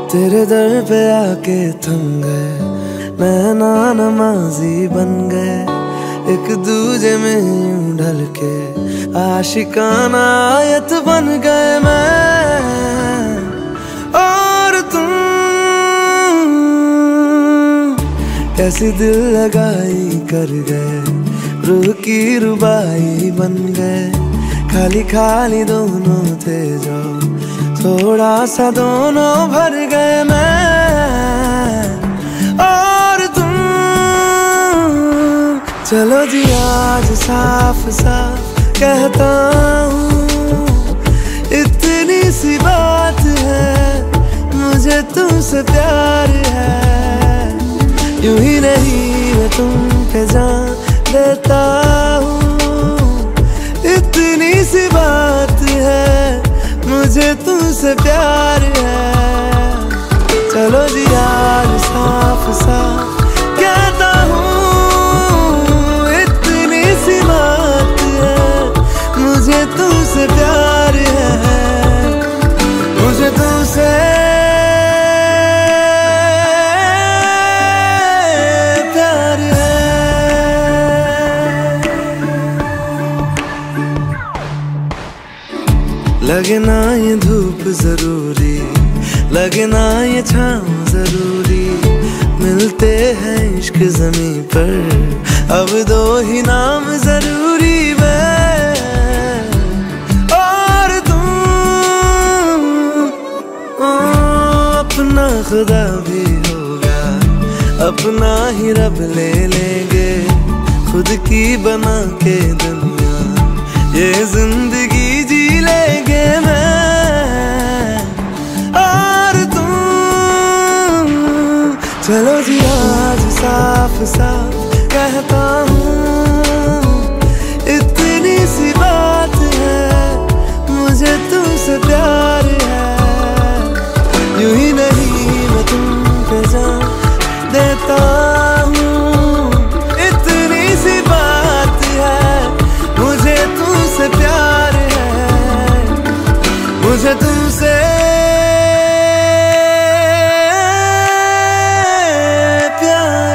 तेरे दर पे आके थम गए, नैना नमाजी बन गए, एक दूजे में यूं ढल के आशिकाना आयत बन गए मैं और तुम। कैसी दिल लगाई कर गए, रूह की रुबाई बन गए, खाली खाली दोनों थे जो थोड़ा सा दोनों भर गए मैं और तुम। चलो जी आज साफ साफ कहता हूँ, इतनी सी बात है, मुझे तुमसे प्यार है। यूं ही नहीं मैं तुम पे जान देता हूँ, इतनी सी बात है, मुझे तुमसे प्यार है। चलो जी आज साफ साफ कहता हूँ, इतनी सी बात है, मुझे तुमसे प्यार है, मुझे तुमसे प्यार है। लगे ना ये धूप जरूरी, लगे ना ये छाँव जरूरी, मिलते हैं इश्क ज़मीं पर, अब दो ही नाम जरूरी मैं और तुम। अपना खुदा भी होगा, अपना ही रब ले लेंगे, खुद की बना के दुनिया ये जिंदगी जी लेंगे मैं और तुम। चलो जी आज साफ साफ कहता हूँ, इतनी सी बात है, मुझे तुमसे प्यार है। यूं ही नहीं मैं तुम पे जान देता हूँ, इतनी सी बात है, मुझे तुमसे प्यार है, मुझे तुमसे प्यार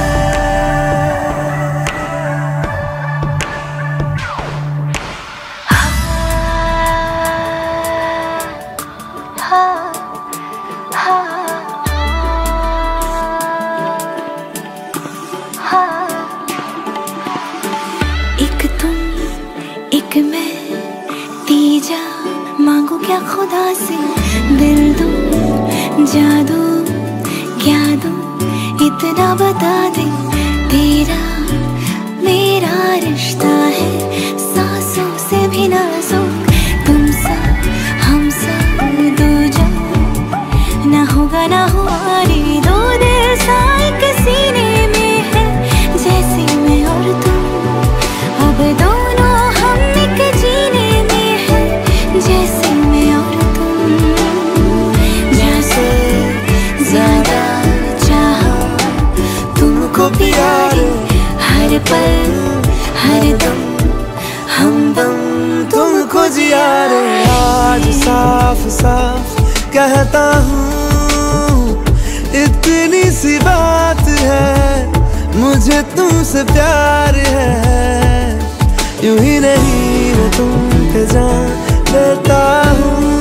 एक तुम एक मैं, तीजा मांगू क्या खुदा से, दिल दूं जादू क्या दूं, इतना बता दे, तेरा मेरा रिश्ता है सांसों से भी नाजुक, तुम सा हम सा दो जा, ना होगा ना हुआ रे, दो दिल सा एक सीने में है, जैसे मैं और तुम, अब दोनों हम एक जीने में है, जैसे मैं और तुम। जैसे ज्यादा चाहा तुमको प्यारे, हर पल हर दम हमदम तुमको जिया रे। आज साफ साफ कहता हूँ, इतनी सी बात है, मुझे तुमसे प्यार है। यूं ही नहीं मैं तुम पे जान देता हूँ,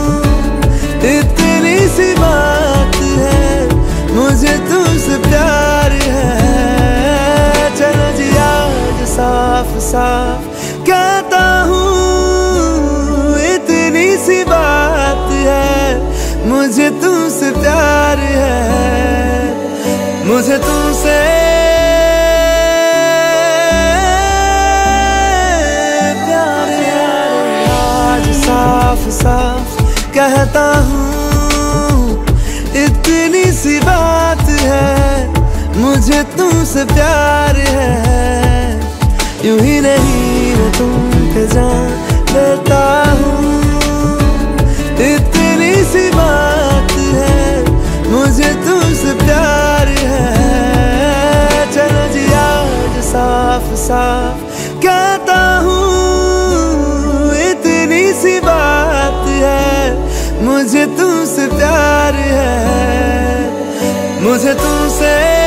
इतनी सी बात है, मुझे तुमसे प्यार है। चलो जी आज साफ साफ कहता हूँ, इतनी सी बात है, मुझे तुमसे प्यार है, मुझे तुमसे प्यार है। आज साफ साफ कहता हूँ, इतनी सी बात है, मुझे तुमसे प्यार है। यूं ही नहीं मैं तुम पे जान देता हूँ, इतनी सी बात है, मुझे तुमसे प्यार है। चलो जी आज साफ साफ कहता हूँ, इतनी सी बात है, मुझे तुमसे प्यार है। मुझे तुमसे